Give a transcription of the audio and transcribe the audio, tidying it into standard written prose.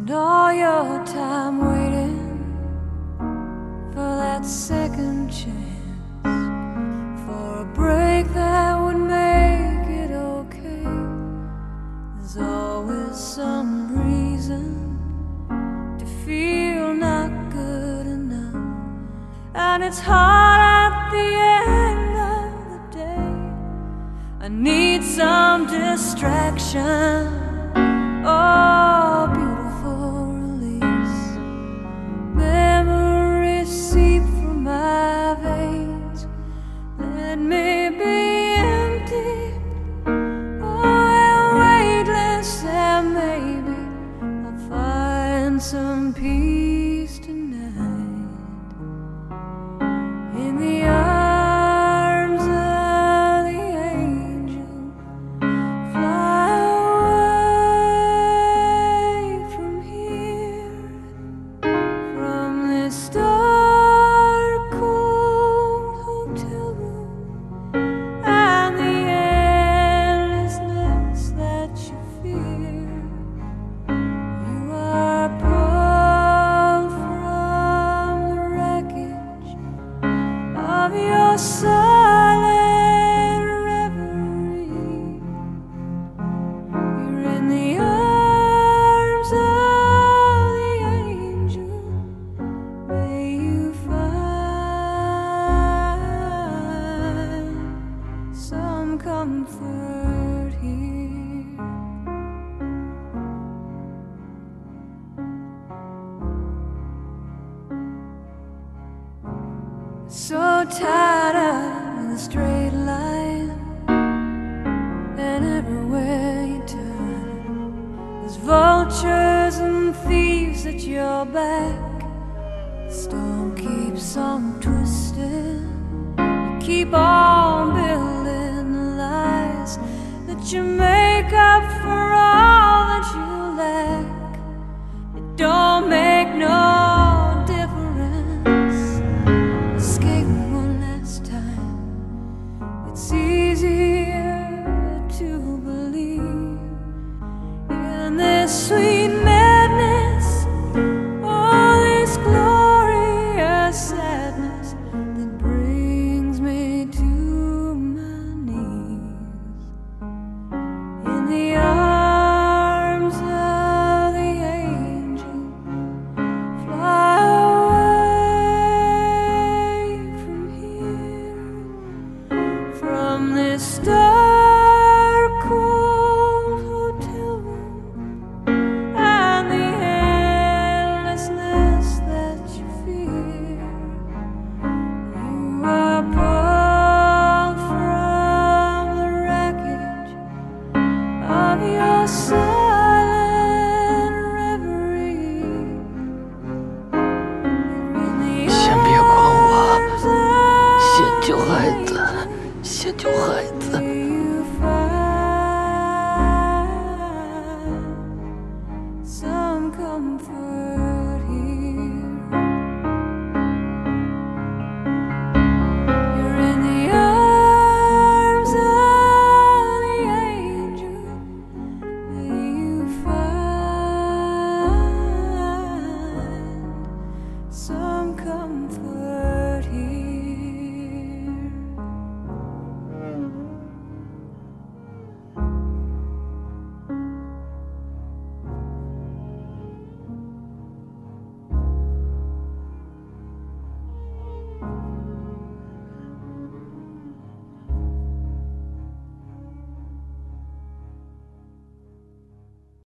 spend all your time waiting for that second chance, for a break that would make it okay. There's always some reason to feel not good enough, and it's hard at the end of the day. I need some distraction, oh, beautiful release. Memories seep from my veins. Let me be empty, oh, and weightless, and maybe I'll find some peace tonight in the arms of the angel. Fly away from here, from this dark, cold hotel room and the endlessness that you fear. You are pulled from the wreckage of your silent reverie. You're in the arms of the angel. May you find some comfort here. So tied up in a straight line, and everywhere you turn, there's vultures and thieves at your back. The storm keeps on twisting. You keep on building the lies that you make up for all that you lack. It don't make no difference. Escape one last time. It's easier to believe in this sweet